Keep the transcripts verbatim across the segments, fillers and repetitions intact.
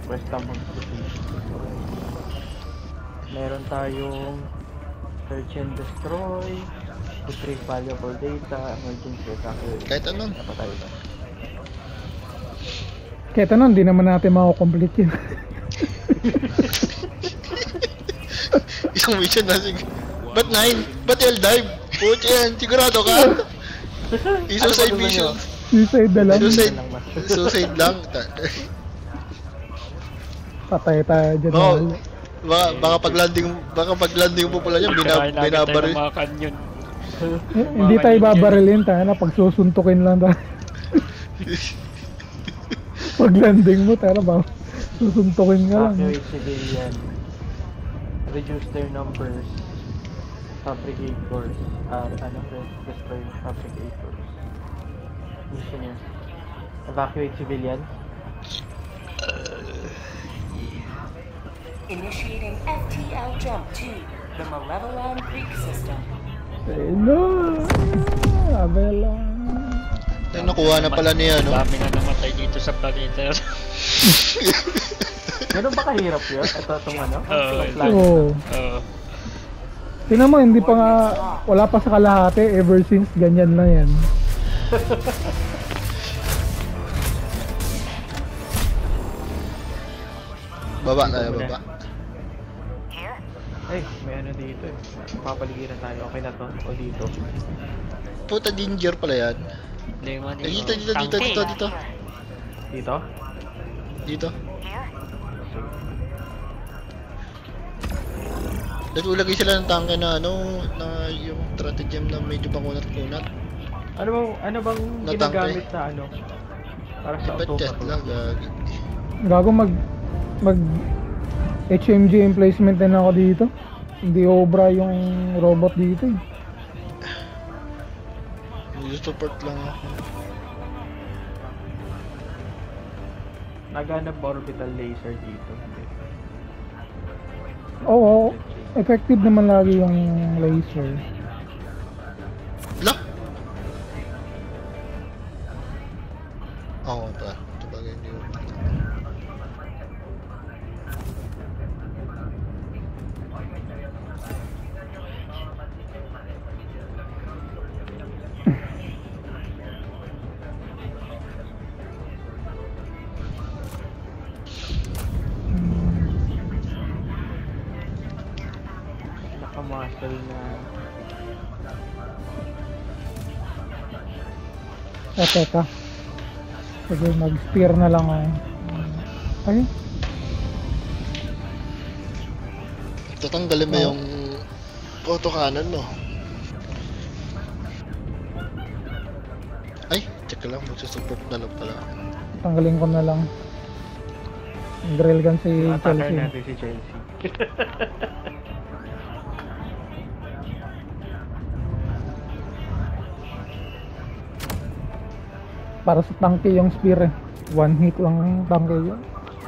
Request ang modification. Meron tayong search and destroy, retrieve valuable data, emergency attacker. Kahit anong. Napatay ba? Kahit anong, hindi naman natin makakomplete yun. Isang mission na sige. Ba't nine? Ba't L-dive? Puti yan, sigurado ka? I-suicide Ano ba gusto mission. Suicide na lang. Suicide. Suicide lang. Patay tayo dyan. Baka, mahal. baka, baka pag-landing, baka pag-landing mo pala yan, binab binabaril. Mga kanyon. Eh, hindi tayo babarilin tayo na pagsusuntukin lang tayo. Pag landing mo tayo ba? Susuntukin ka lang. Evacuate civilian. Reduce their numbers. Fabricators. Uh, ano? Destroy fabricators. Mission yan. Evacuate civilian. Initiating F T L jump to the Malevolon Creek system. Hello! Abela. Ay, nakuha na pala niya, no? Dami na namatay dito sa planeta. Ganun ba kahirap yun? Ito itong ano? Oo. Oo. Oo. Tingnan mo, hindi pa nga, wala pa sa kalahati, ever since, ganyan na yan. Baba tayo, baba. Ay, may ano dito eh. Papaligiran tayo. Okay na to. O dito. Puta, danger pala yan. Lemon Eh, dito, dito, dito, dito, dito. Dito? Dito. Nagulagay sila ng tangke na ano, na yung stratagem na medyo pakunat-kunat. Ano bang, ano bang Natangke. ginagamit na ano? Para sa Ba't chat automaton? lang, gagi. Gago mag, mag, H M G emplacement din ako dito. Hindi obra yung robot dito eh. Medyo support lang ako. Naganap orbital laser dito. Oo, effective naman lagi yung laser. La! Oo pa. Ito bagay hindi ko. Naka-muscle na. Eh, teka. Sige, mag-spear na lang ako. Ay, Tatanggalin mo yung auto cannon mo. Ay, check lang. Magsusupport na lang pala. tanggalin ko na lang. Drill gun si Attacker Chelsea. natin si Chelsea. Para sa tanke yung spear eh. One hit lang ang tanke yun.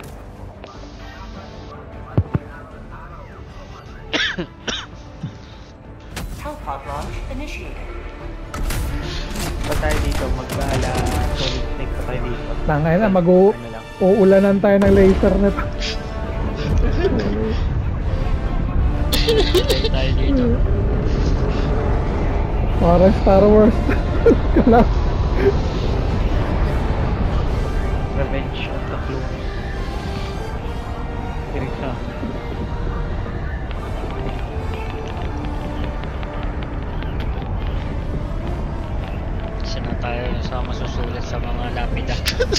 Hellpod launch initiated. Pa tayo dito, magbahala solid snake pa tayo dito. Tangay na, mag-u- Ano lang. uulanan tayo ng laser na to. Patay tayo dito. Parang Star Wars. Kala. Revenge of the Clones. Kirig sa. Isa na tayo sa masusulat sa mga lapida.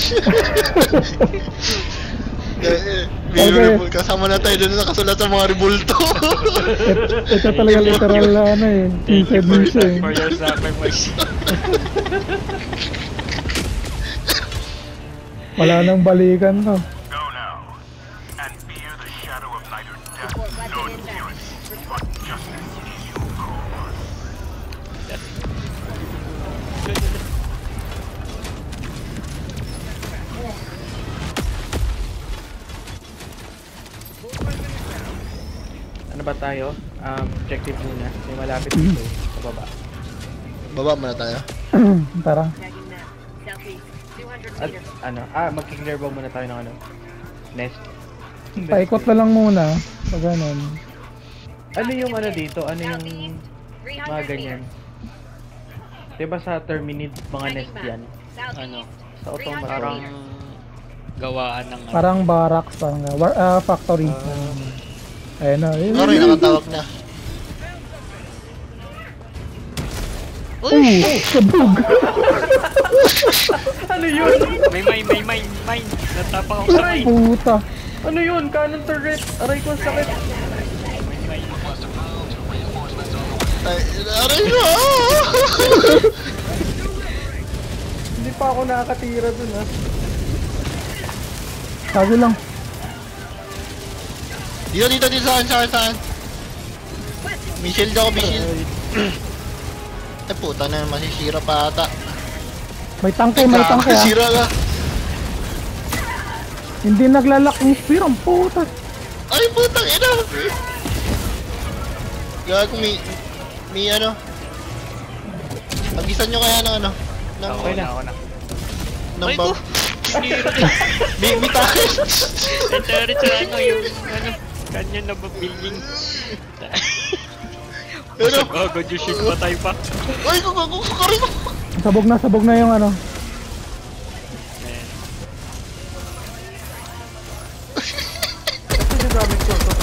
Eh, eh, Okay. kasama na tayo doon nakasulat sa mga rebulto. Ito talaga literal na ano eh. Thank you Suicide for, mission. for your sacrifice. Wala nang balikan to. Go now, and fear the shadow of night or death. No endurance, but justice is your cause. Ano ba tayo? Um, objective muna. May malapit dito eh. Sa baba. Baba muna tayo. Tara. Tagging map. Southeast, two hundred At meters. ano? Ah, mag-clear bomb muna tayo ng ano. Nest. Paikot na lang muna. Pag ganun. Ano yung ano dito? Ano yung mga ganyan? Diba sa terminate mga nest yan? Ano? Sa automatic. Parang gawaan ng ano. Parang barracks, parang uh, war, uh, factory. Ayun na. Ayun Sorry, nakatawag na. Uy! Sabog! Ano yun? May mine, may mine, mine. Natapang ako sa Aray! mine. Puta! Ano yun? Cannon turret! Aray ko, sakit! May mine. Ay, aray na! Hindi pa ako nakakatira dun ah. Sabi lang. Dito, dito, dito, saan, saan, saan? May shield ako, may shield. Ay puta na, masisira pa ata. May tangke, may tangke ah. Masisira ka. Hindi naglalak yung spear, ang puta. Ay putang ina! Gag, may... May ano? Pagisan nyo kaya ng ano? Ng... Ako na, ako na. Ng Ay ko! bag. May, may takis! Entire sa ano yung ano, kanya na ba building? Ano? Agad yung shit patay pa. Ay, kukukukukurin ko! Sabog na, sabog na yung ano. Ayan. Ito yung gamit ko to.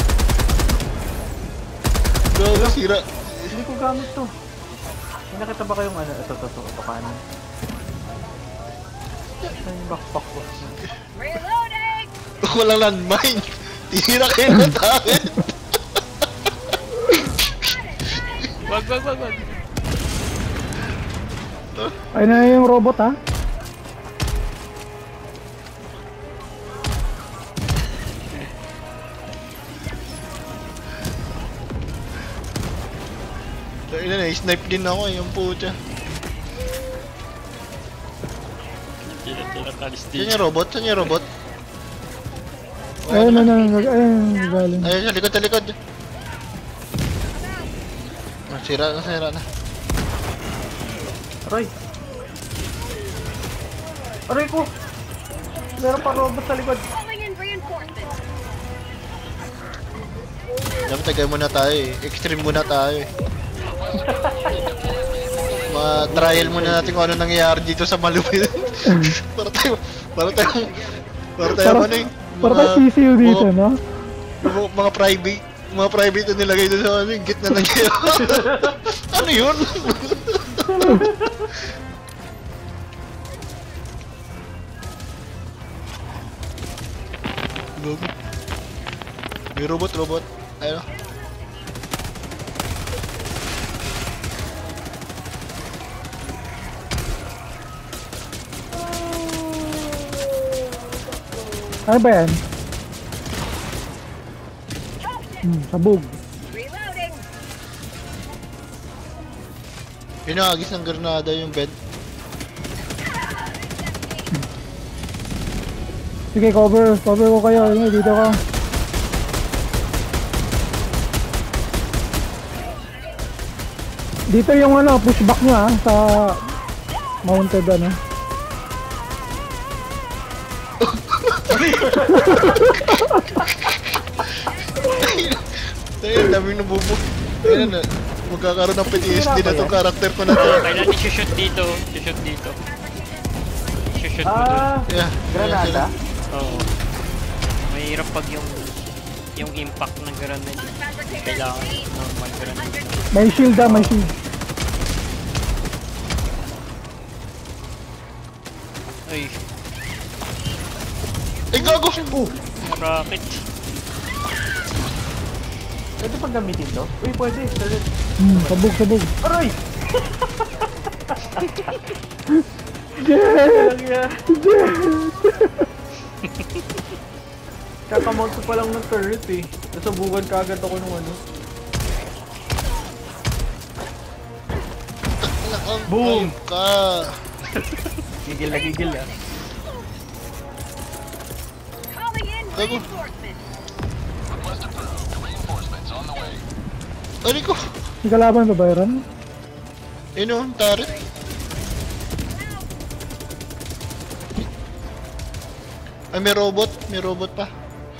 Gago, sira. Hindi ko gamit to. May nakita ba kayong ano? Ito, ito, ito, ito, kanan. Ito yung backpack ko. Walang landmine. Tira kayo na tayo. Wag, wag, wag, wag. Ayun na yung robot ha. Ayun na, snipe din ako yung pucha. Tira-tira talis Saan din. yung robot? Saan yung robot? Ayun na, ayun na, ayun galing. Ayun, sa likod, sa likod. Ah, sira na, sira na. Aray! Aray ko! Meron pa robot sa likod. Dapat tagay muna tayo eh. Extreme muna tayo eh. Ma-trial muna natin kung ano nangyayari dito sa Malupit. para tayo, para tayo, para tayo Para- ano eh. Para tayo P C U dito, mga, no? mga, mga private, mga private na nilagay doon sa ano, yung gitna ng jail. Ano yun? Gago. May robot, robot. Ayun. Ano ba yan? Hmm, sabog. Pinakagis ng granada yung bed. Sige, cover. Cover ko kayo. Ayun, dito ka. Dito yung ano, pushback nyo ah, sa mounted ano. Ayun, daming nabubog. Ayun na, magkakaroon ng P T S D na tong character ko na to. Kailan i-shoot dito? I-shoot dito. I-shoot mo doon. Ah! Yeah, Granada? Oo. Mahirap pag yung yung impact ng granada. Kailangan normal granada. May shield ah, may shield. Ay, Ay, gago! Oh! rocket. Pwede pang gamitin to? Uy, pwede. Turret. Hmm, sabog, sabog. Aray! Jet! Lang yan. Kakamount ko pa lang ng turret eh. Nasubukan ka agad ako nung ano. Boom! Ayun ka! Gigil na gigil ah. Gago! Ano ko? Yung kalaban babayaran? Ayun o, turret. Ay, may robot. May robot pa.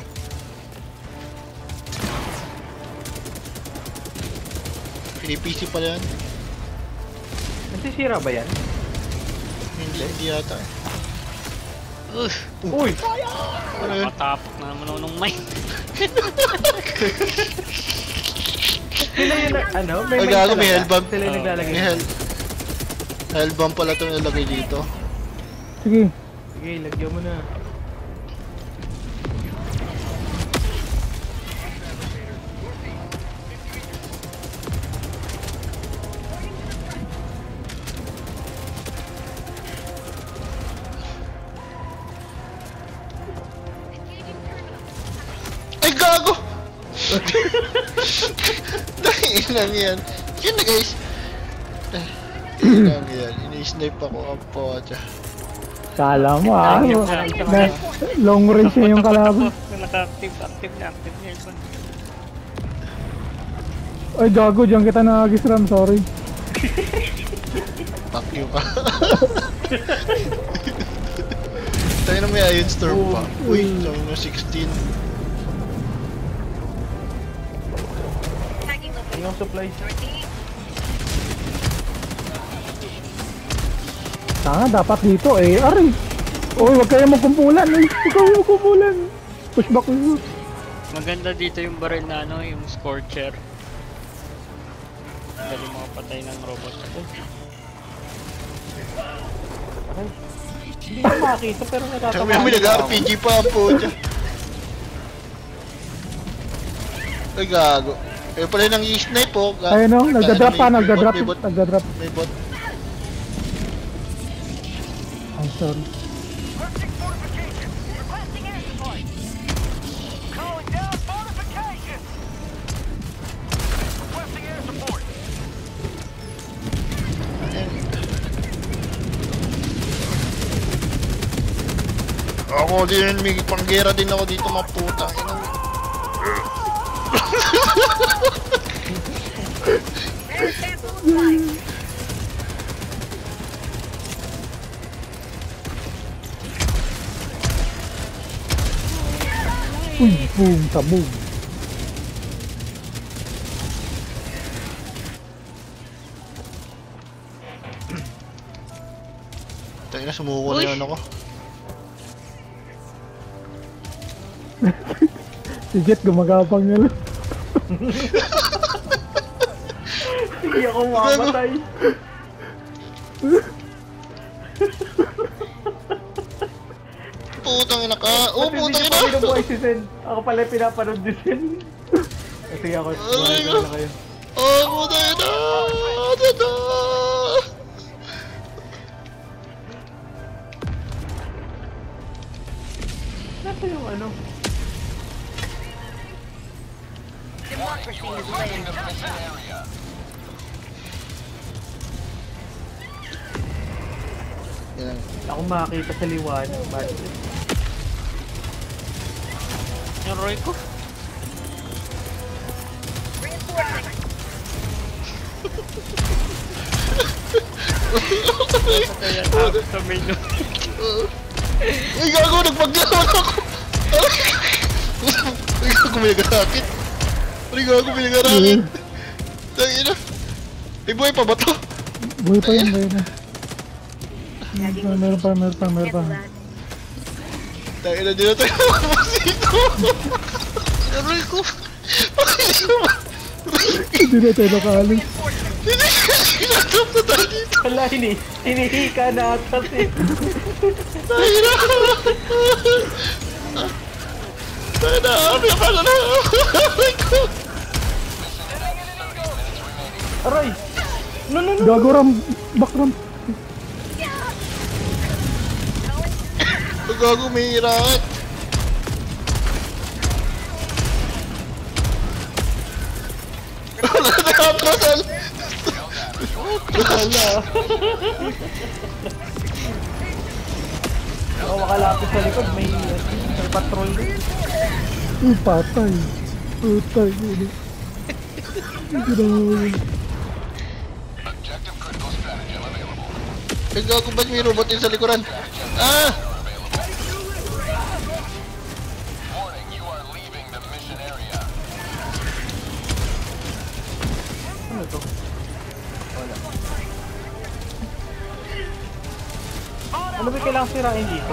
P C pala yan. Nasisira ba yan? Hindi, hindi yata. Uh, Uy! Ano yun? matapok na naman ako ng mic. Sila yung na- ano? May Ay, mic gago, may talaga. hellbomb. Sila yung naglalagay. May hell. Hellbomb pala itong ilagay dito. Sige. Sige, lagyan mo na. Ay, gago! Dahil lang yan. Yun na, guys. Dahil lang yan. Ini-snipe ako ang pocha. Kala mo ah. Ay, isa pa. Na, long range na yung kalaban. Naka-active, active na active niya. Ay gago, diyan kita nag-ram, sorry. Fuck you ka. Tayo na may Iron Storm pa. Uy, lang na sixteen. Yung supplies. Tanga, dapat dito eh. Aray! Uy, wag kayo magkumpulan eh. Wag kayo magkumpulan. Push back you. Maganda dito yung baril na ano, yung Scorcher. Dali makapatay ng robot. Hindi ko makita pero Tsaka natatama. may nag-R P G pa ang pocha. Ay, gago. Eh pala nang i-snipe po. Ga- Ayun no, ga- nagda-drop may- pa, may nagda-drop. bot, May bot. Nagda-drop. May bot. Ay, sorry. Approaching fortification. Requesting air support. Calling down fortification. Requesting air support. Ako din, may panggera din ako dito, maputang ina. Uy, boom, tabog. Tayo na, sumuko na Uy! yun ako. Si Jet gumagapang niya lang. Hindi ako makamatay. Putang ina ka. Oh, Ba't putang hindi ina. ko pinubuhay si Sen? Ako pala yung pinapanood ni Sen. Sige ako, buhay ko na kayo. Oh, putang ina. Tata. Nasa yung ano? Democracy is landing. Yan. Ako makakita sa liwanag. Bakit? Yung Roy ko. Kaya tapos sa menu. Ay, gago, nagpaglawan ako. Ay, gago, may nagarakit. Ay, gago, may nagarakit. Tangin na. Ay, buhay pa ba to? Buhay pa yun, buhay na. Meron pa, meron pa, meron pa. Tangin na, di na tayo makapos dito. Roy ko. Hindi na tayo nakahalis. Kinatap na tayo dito. Wala, hini, hinihika na ata si... Tangin na. Tangin na, may pala na. Ay, ko. Aray! No, no, no! Gago ram, back ram. Ay, gago, may rakat. Wala na kapasal. Wala. Ako makalapit sa likod, may, may patrol din. Uy, patay. Patay. Hindi na. Ay, gago, ba't may robot din sa likuran? Ah! to? Wala. Ano ba kailangan sirain dito?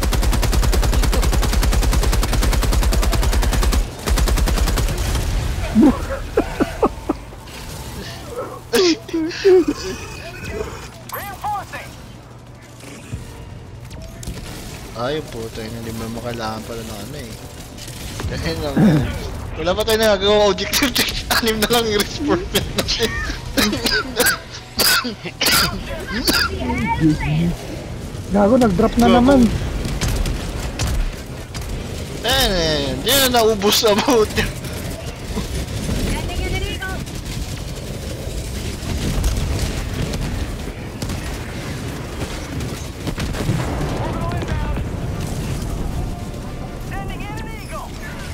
Reinforcing! Ay, puto yun. Hindi mo makailangan pala ng ano eh. Dahil lang. Wala pa tayo nagagawa objective check. Anim na lang yung response natin. Gago, nag-drop na Gago. naman. Ayan, ayan. Di na naubos na puto. Sending in an eagle!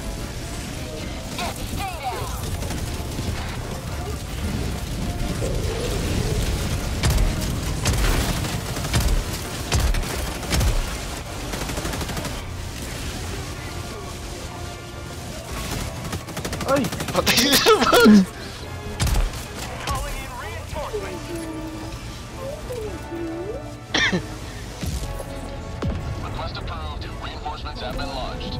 Ay! Patay na naman. Calling in reinforcements! Request approved. Reinforcements have been launched.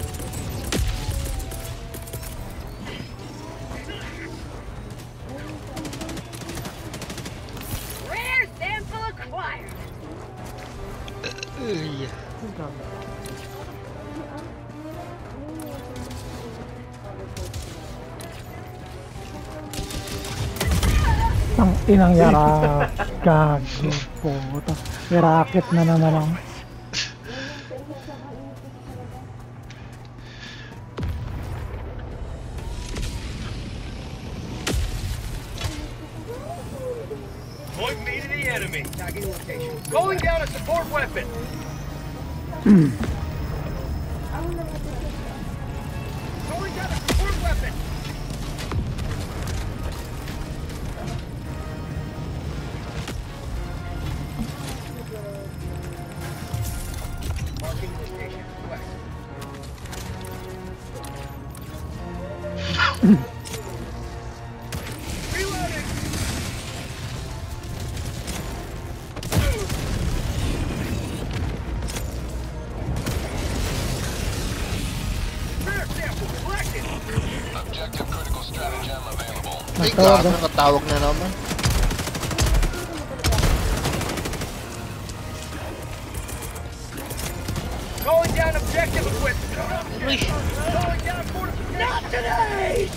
Rare sample acquired. Ay. Tang inang yarak. Gago, puta. May racket na naman ako. Point me to the enemy. Tagging location. Calling down a support weapon. Calling down a support weapon. Marking location. West. Reloading. Rare sample collected. Objective critical stratagem available. Ay, Natawag gago. ah. Nakatawag na naman. Calling down objective equipment. Calling down fortification. Not today.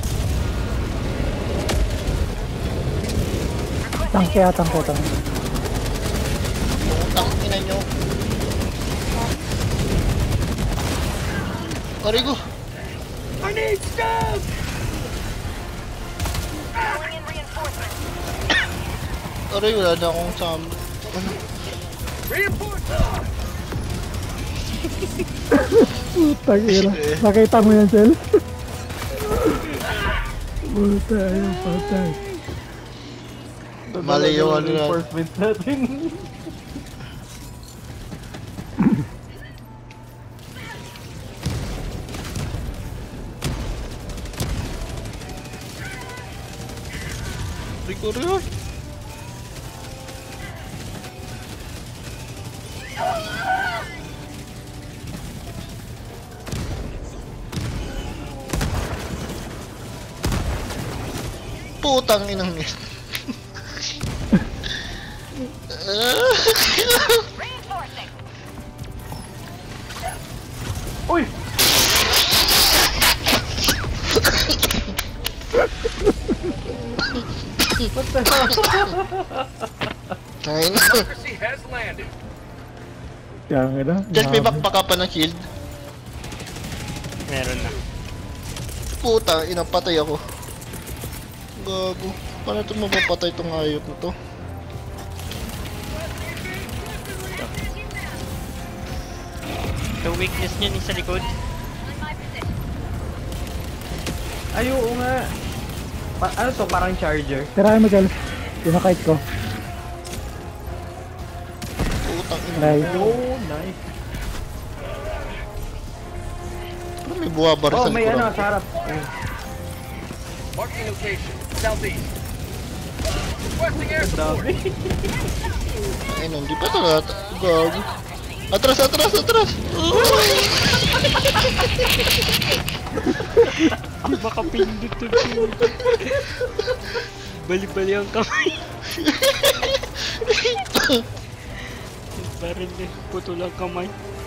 Tangke atang ko, tang. Putang ina nyo. Arigo. I need stuff. Calling in reinforcements. Aray, wala na akong sam... Ano? Reinforcements. Putang ina. Nakita mo yan, Chel? Puta, ayun, patay. Mali yung ano yan. Reinforcement natin. Rico, Rico. Putang inang yan. Reinforcing. Uy! What the hell? Ay na. Democracy has landed. Kaya nga na. Just may backpack ka pa ng shield. Meron na. Puta, inapatay ako. Gago. Paano ito mapapatay itong hayop na to? The weakness niya ni sa likod. On my position. Ay, oo nga. Pa- ano to? Parang charger. Tirahin mo, Chel. Pinakite ko. Putang ina. Nice. Oh, nice. Ano may buwabara Oh, sa may ano, likuran? sa harap. Ayun. Marking location. Southeast. Ang dami. Ay, no, hindi pa talaga. Gago. Atras, atras, atras! Ang makapindot to siya. Bali-bali ang kamay. Parang putol ang kamay.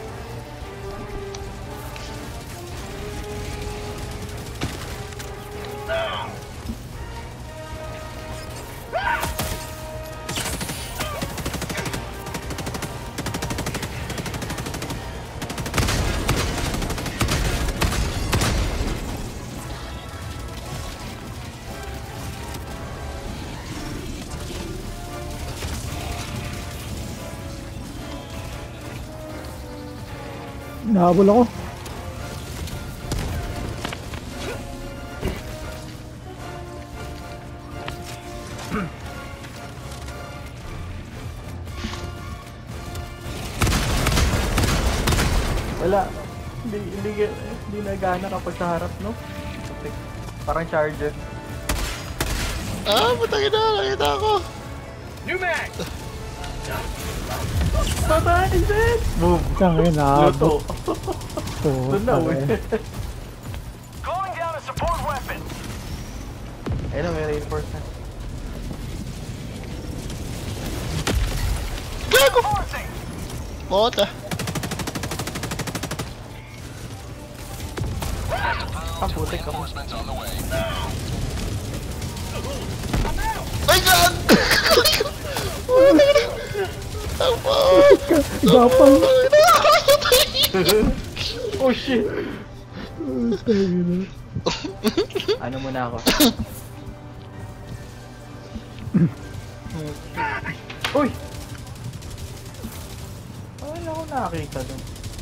Nahabol ako. Wala. Hindi, hindi, hindi nagana kapag sa harap, no? Kasi parang charger. Ah, putangin na, nakita ako. New mag! Baba, is it? Boom. Kaya nahabol. Luto. Oh, Doon na, uy. Calling down a support weapon! Ayun, may reinforcement. Gago! Forcing! Mota. Ah, putik ako. Ay, God! Tama! Gapang. Oh, shit! Tayo na. Ano muna ako? Uy! Wala ako nakakita dun.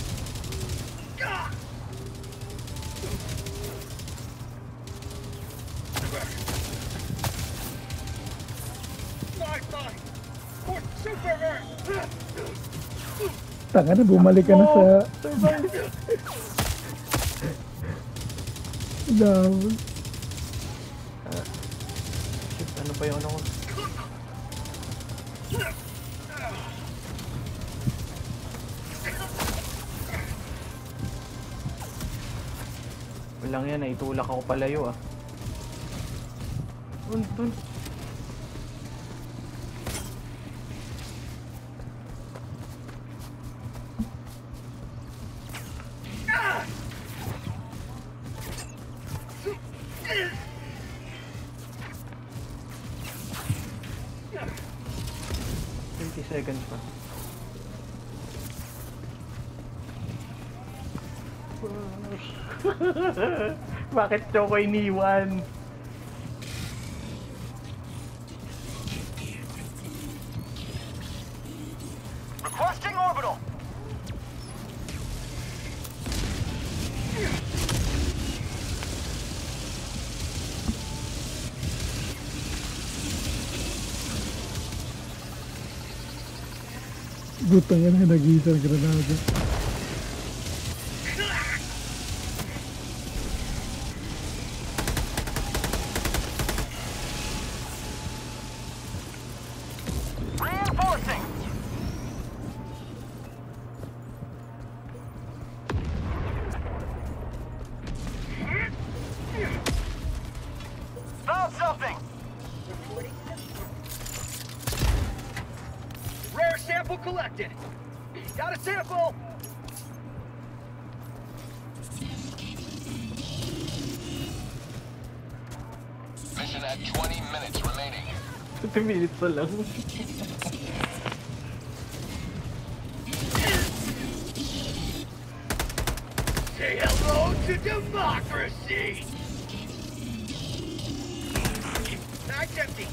Tanga na, bumalik ka na sa... Nahabol. Shit, ano pa yung ano ko? Walang yan, naitulak ako palayo ah. Dun, dun. twenty seconds pa. Bakit Choco iniwan? Requesting orbital! Gutang yan na nag-iisang granada. Reinforcing! Found something! Rare sample collected! Got a sample! Mission at twenty minutes remaining. two minutes pa lang. Say hello to democracy! Bag's empty!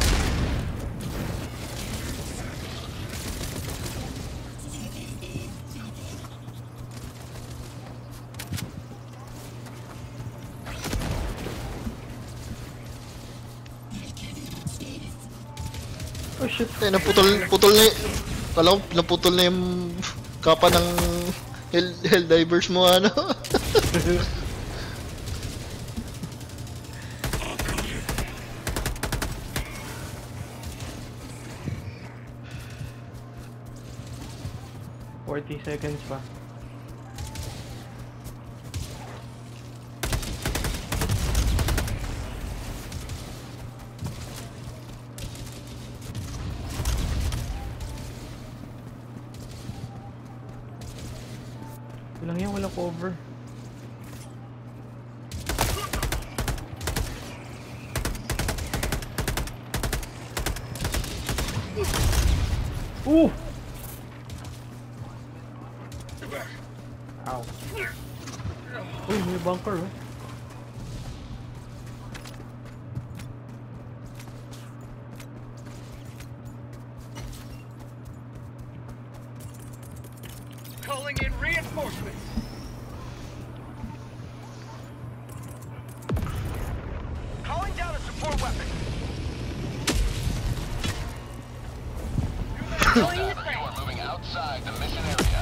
Oh shit. Ay, naputol, putol na y- Kala ko naputol na yung kapa ng Hell, Helldivers mo, ano? forty seconds pa. Lang yan, walang cover. Uh! Ow. Uy, may bunker oh. Calling in reinforcements. Calling down a support weapon. You are moving outside the mission area.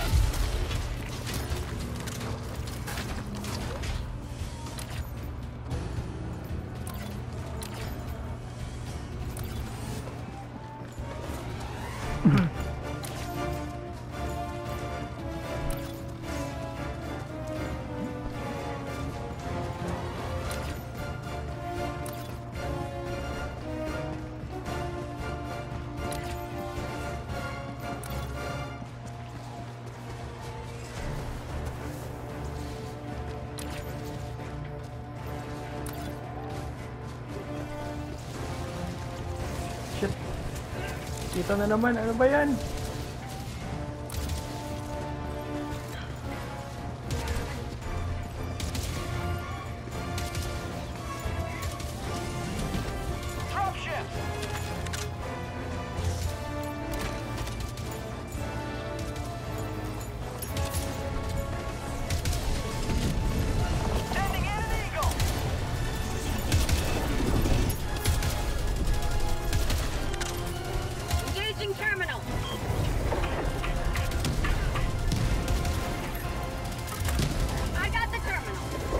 Shit. Kita na naman, ano ba yan? Dropship. Sending in an eagle. Engaging terminal. I got the terminal.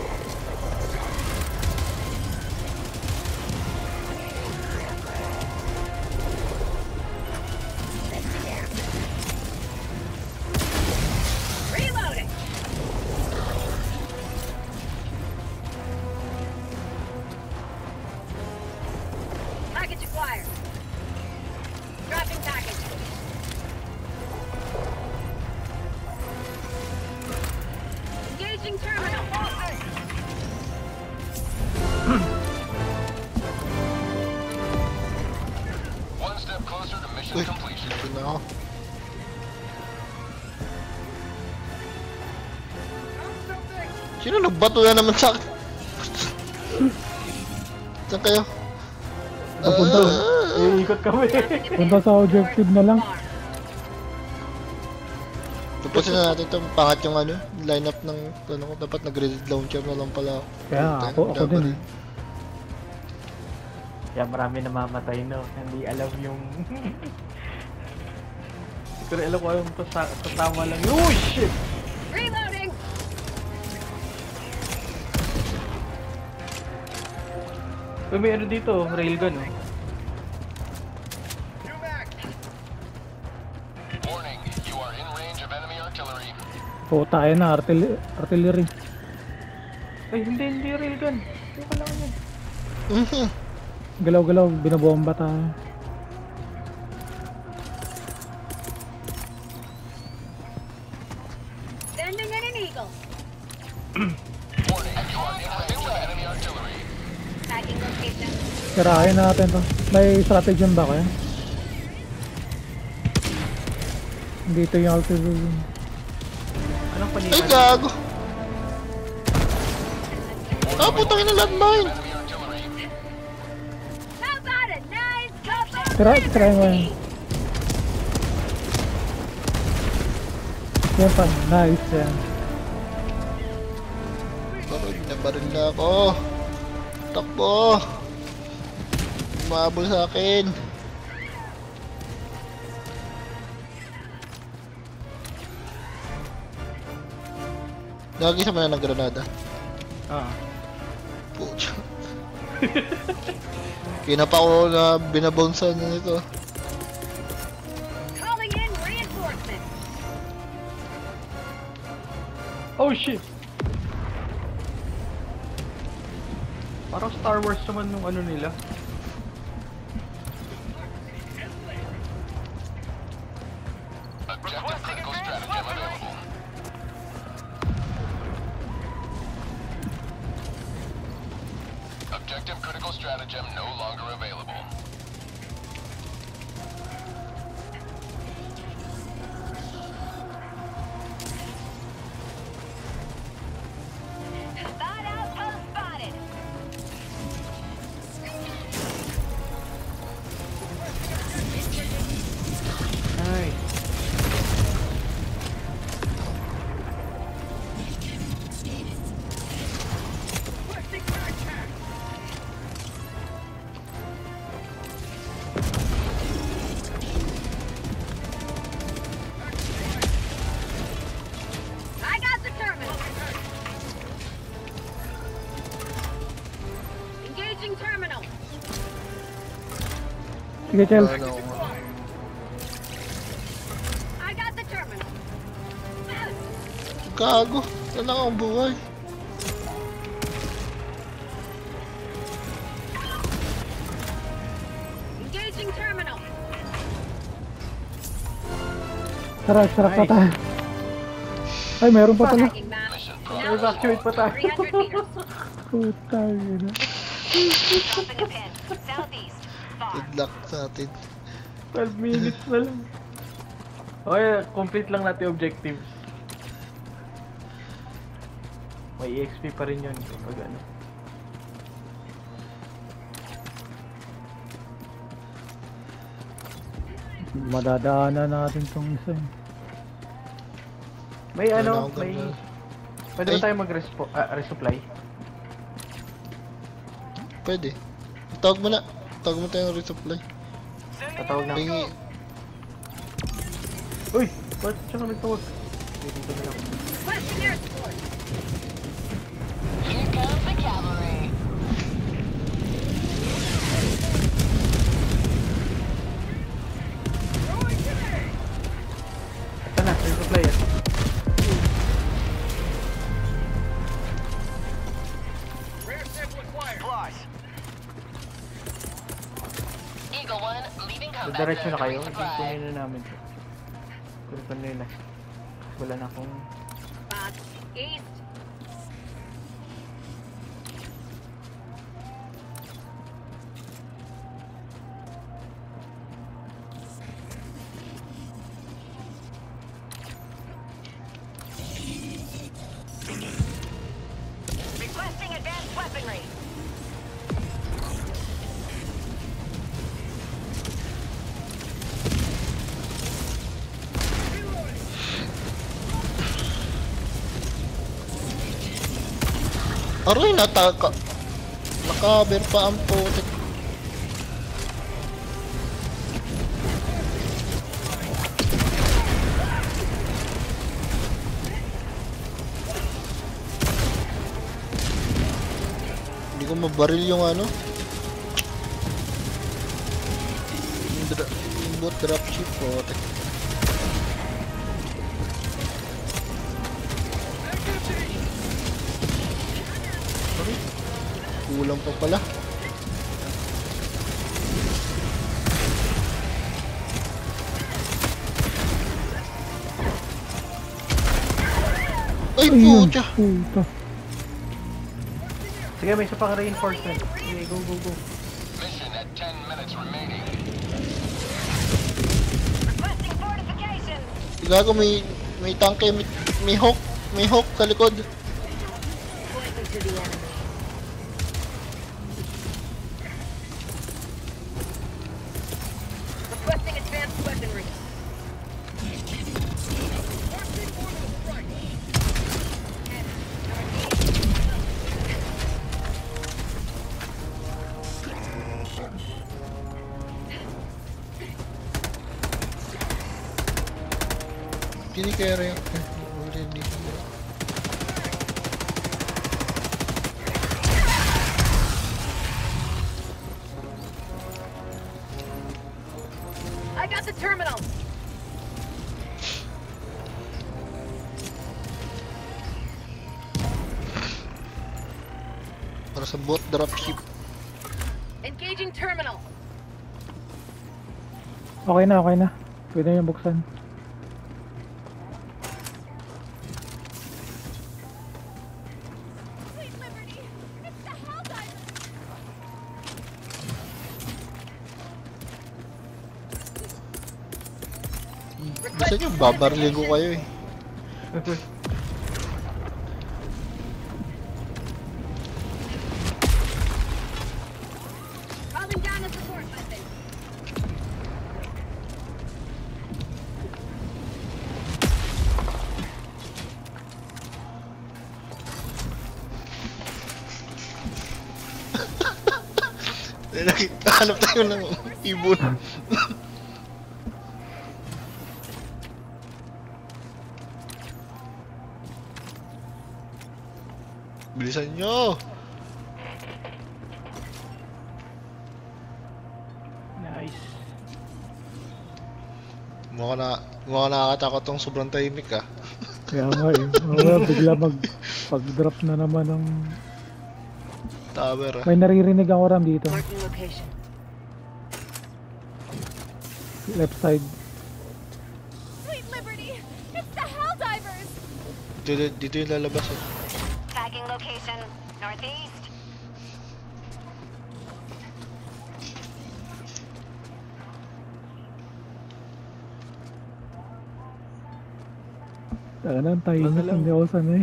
Reloading. Package acquired. Dropping package. Engaging terminal. One step closer to mission Uy, completion. ito na ako. Sino nagbato na naman sa akin? Saan kayo? Papunta. Ah, Iikot kami. Punta sa objective na lang. Tapusin na natin ito. Pangat yung ano, lineup ng ano ko. Dapat nag-grenade launcher na lang pala ako. Kaya Puta, ako, ako dapat din rin. eh. Kaya marami namamatay no. Hindi alam yung... Hindi ko rin alam kung anong tasa- tatama lang. Oh shit! Reloading. Uy, may ano dito, railgun oh. Warning, you are in range of enemy artillery. Puta, ayun na, artil- artillery. Ay, hindi, hindi railgun. Hindi ko lang yan. Mhm. Galaw-galaw, binabomba tayo. Sending in an eagle. Warning, you are in range of enemy artillery. Tagging location. Sirahin natin to. May strategy ba kayo? Dito yung artillery. Anong Ay, palitan? gago! Ah, putang ina landmine! Enemy artillery. How about a nice cup of Try, try mo yan. Yan pa, nice yan. Baril na baril na ako. Takbo! Umabol sa akin. Nagagisa mo na ng granada. Ah. Pucha. Kinapa ko na binabonsa na nito. calling in reinforcements. Oh shit! Parang Star Wars naman nung ano nila. Objective critical stratagem available. Objective critical stratagem no longer available. Thought outpost spotted. Ay. I got the terminal. Engaging terminal. Sige, Chel. Ano ko nga. I got the terminal. Gago. Saan lang ang buhay? Engaging terminal. Tara, sarap pa tayo. Ay, meron pa pala. Tracking map. Mission Now Evacuate pa tayo. three hundred meters. Puta yun. Dropping a pin. Southeast. Far. Good luck sa atin. twelve minutes na lang. Okay, complete lang natin objectives. May E X P pa rin yun kapag ano. Madadaanan natin tong isa. eh. May Wala ano, akong may... ganda. Pwede ba Ay. tayo mag-respo... ah, resupply? Pwede. Tawag mo na. Tawag mo tayong resupply. Tatawag na. Pingi. Uy! Ba't siya ka nagtawag? Okay, dito na lang. Requesting air support. Here comes the cavalry. Ito na, resupply yan. Eagle One leaving So, combat diretso na zone to kayo. Hindi resupply. kunin na namin ito. Kunin pa nila. Wala na akong... Spot. East. Requesting advanced weaponry. Aroy, nataka. Nakaber pa ang putik. Hindi ko mabaril yung ano. Yung, dra yung bot dropship putik. Kulang pa pala. Ay, Ayun, pucha! puta. Sige, may isa pang reinforcement. Sige, go, go, go. Mission at ten minutes remaining. Requesting fortification. Gago, may, may tanke, may, may hawk, may hawk sa likod. Pointing to the enemy. Requesting advanced weaponry. Hindi kaya rin. Already. I got the terminal. Para sa bot dropship. Engaging terminal. Okay na, okay na. Pwede na yung buksan. Sweet liberty. It's the Helldivers. Gusto nyo, babarlin ko kayo eh. Calling down a support weapon. Nakahanap tayo ng ibon. Bilisan nyo! Nice. Mukha na, mukha nakakatakot tong sobrang tahimik ah. Kaya nga eh. Wala, bigla mag pag-drop na naman ng... Tower ah. May naririnig ako ram dito. Marking location. Left side. Sweet liberty. It's the Helldivers. Dito, dito yung lalabas eh. Tagging location. Northeast. Taka na, tahimik. Hindi ako sanay.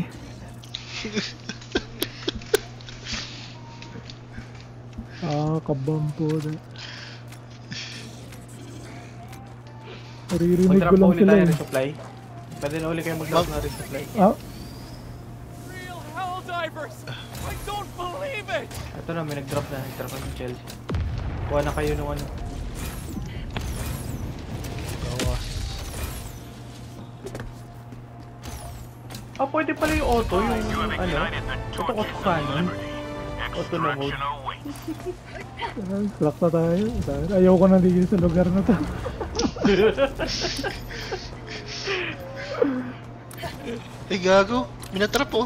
Ah, kabang po na. Naririnig ko Mag-drop lang ulit sila tayo eh. resupply. Pwede na ulit kayo mag-drop na resupply. Ah, Real Helldivers! I don't believe it! Ito na, may nag-drop na. Nag-drop na ng Chelsea. Kuha na kayo nung ano. Bawas. Ah, pwede pala yung auto, yung ano. Ito ko cannon. Auto na mode. slack na tayo. Ayoko na digil sa lugar na to. Eh gago, minatrap oh.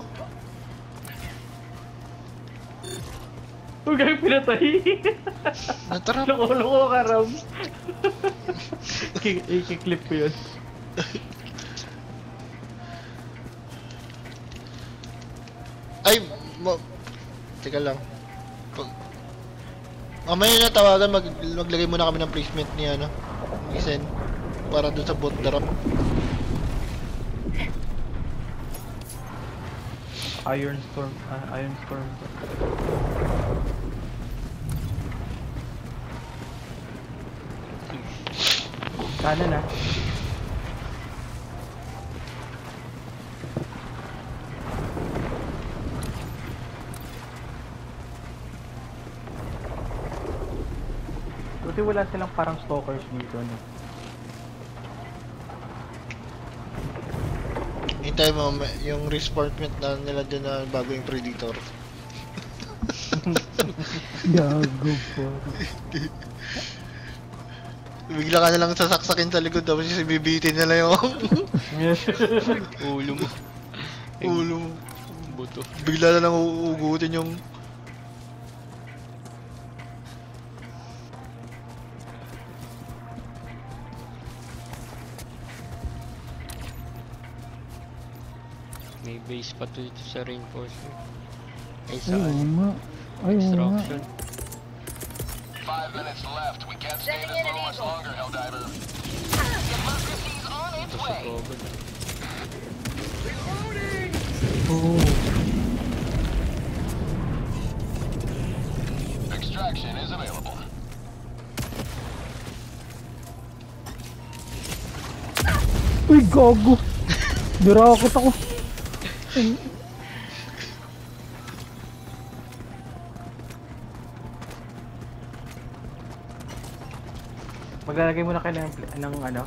Huwag kang pinatay. Natrap. Loko-loko ka, Ram. I- I-clip ko yun. Ay, ma... Teka lang. Pag... Mamaya na tawagan, mag maglagay muna kami ng placement ni ano. Isen. Para doon sa bot drop. Iron Storm. Ah, Iron Storm. Kanan ah. Buti wala silang parang stalkers dito, no? Hintay mo, may- yung respawnment na nila dyan na bago yung Predator. Gago po. Bigla ka nalang sasaksakin sa likod tapos bibitin nila yung Ulo mo. ulo mo. Buto. Bigla na lang uugutin yung... May base pa to dito sa reinforcement. Ay, Ay, saan? oo nga. Ay, oo nga. Construction. Five minutes left. We can't stay this low much longer, Helldiver. Democracy's on its Ito sa way. cover. Oo. Extraction is available. Uy, gago. Nirakot ako. Maglalagay muna kayo ng, ng ano.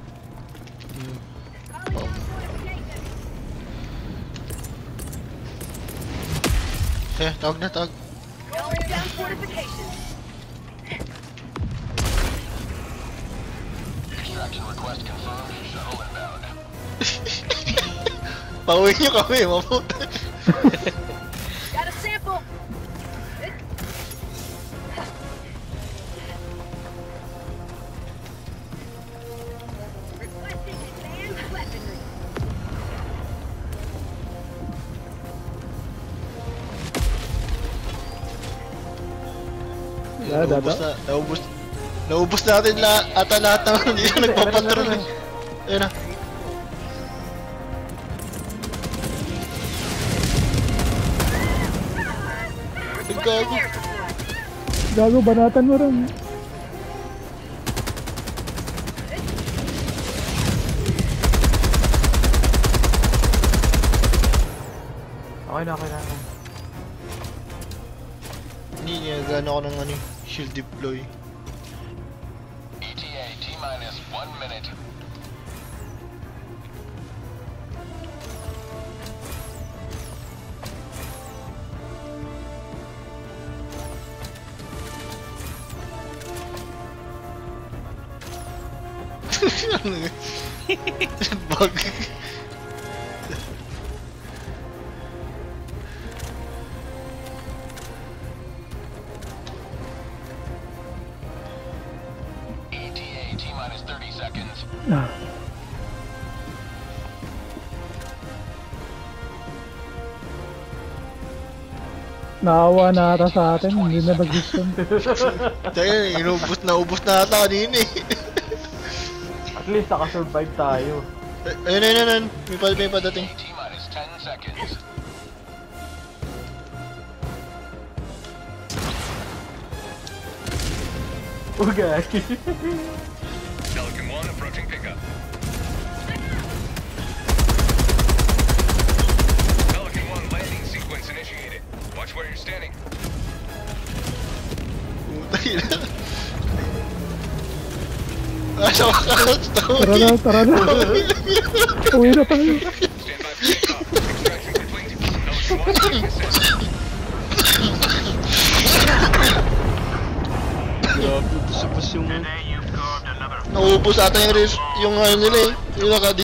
Eh, tawag na, tawag. Going down fortifications. Extraction request confirmed. Shuttle inbound. Pauwi nyo kami, maputa. Got a sample. Ah, naubos dada. na, naubos, naubos natin la, ata lahat ng hindi na nagpapatron eh. Ayun na. Ay, gago. Gago, banatan mo rin. Okay na, okay na. okay. Hindi niya gana ako ng ano, eh, shield deploy. E T A T-minus one minute. Ano yun? Bug. E T A T-minus thirty seconds. Ah. Naawa na ata sa atin, hindi na nag-gusto. Dahil inubos na ubos na ata kanina eh. At least nakasurvive tayo. Eh, Ayun, ayun, ayun. May pa, may padating. T-minus ten seconds. Okay. Pelican one approaching pickup. Pelican one landing sequence initiated. Watch where you're standing. Putay na. Asa makakats na Tara na, tara na. Uwi na tayo. Stand by for takeoff. Extraction complete. Pelican one weaknesses. Grabe, tapos yung... Today you've carved another Naubos ata yung, res- yung ano nila eh. Yung naka